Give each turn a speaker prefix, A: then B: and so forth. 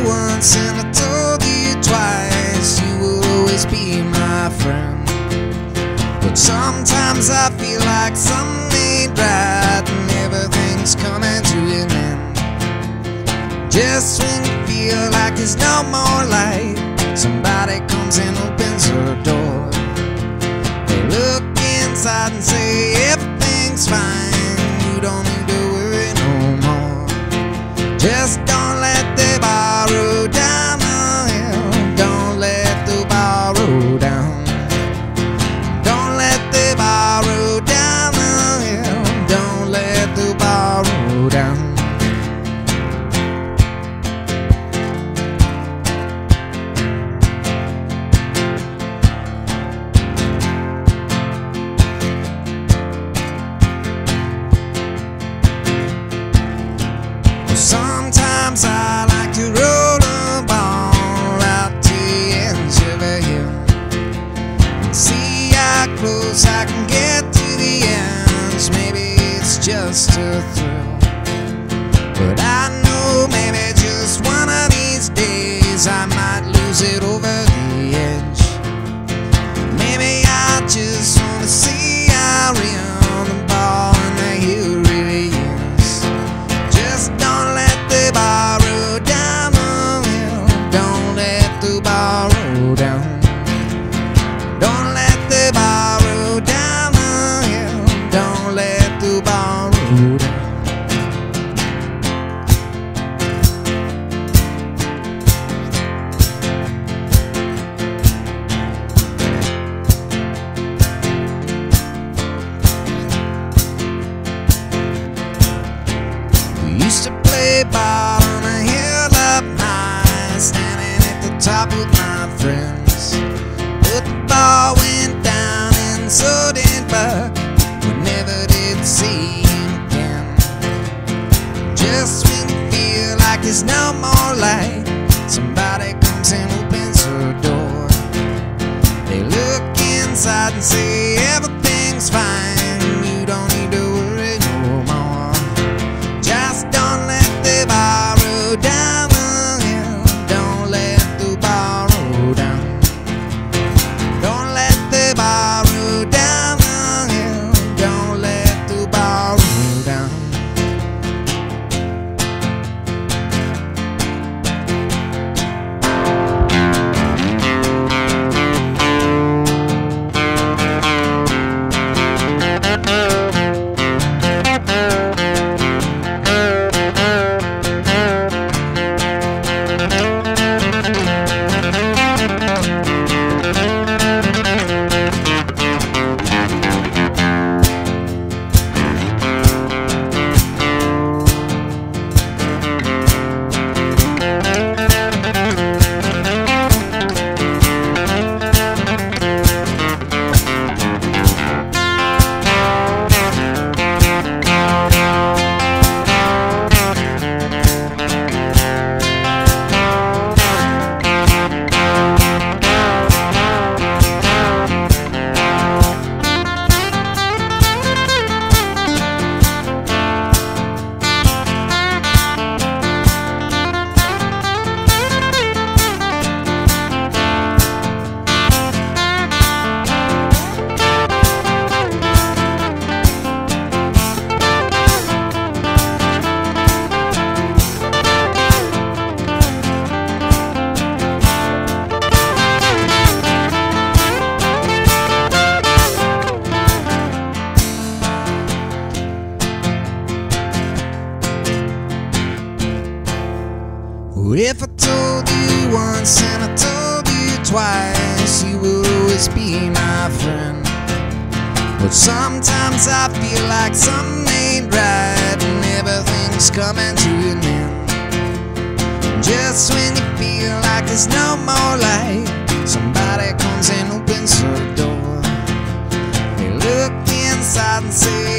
A: once and I told you twice you will always be my friend. But sometimes I feel like something ain't right and everything's coming to an end. Just when you feel like there's no more light, somebody comes and opens her door. They look inside and say everything's fine, you don't need to worry no more. Just don't let the bar roll down the hill. Don't let the bar roll down. Don't let the bar roll down the hill. Don't let the bar roll down. Sometimes I like to roll a ball out to the edge of a hill and see how close I can get to the edge. Maybe it's just a thrill, but I know maybe just one of these days I might lose it over the edge. Maybe I just want to see how real the ball in the hill really is. Just don't let the bar roll down the hill. Don't let the bar roll down. Don't let the bar roll down the hill. Don't let the bar roll down. We used to play ball on a hill up high, standing at the top with my friends. But the ball went down and so did Buck. We never did see him again. Just when you feel like there's no more light, somebody comes and opens her door. They look inside and say everything's fine, you don't need to worry no more. Just don't let the bar roll down the hill. Don't let the bar roll down. Don't let the bar roll down the hill. Don't let the bar roll down. If I told you once and I told you twice, you will always be my friend. But sometimes I feel like something ain't right and everything's coming to an end. Just when you feel like there's no more light, somebody comes and opens her door. They look inside and say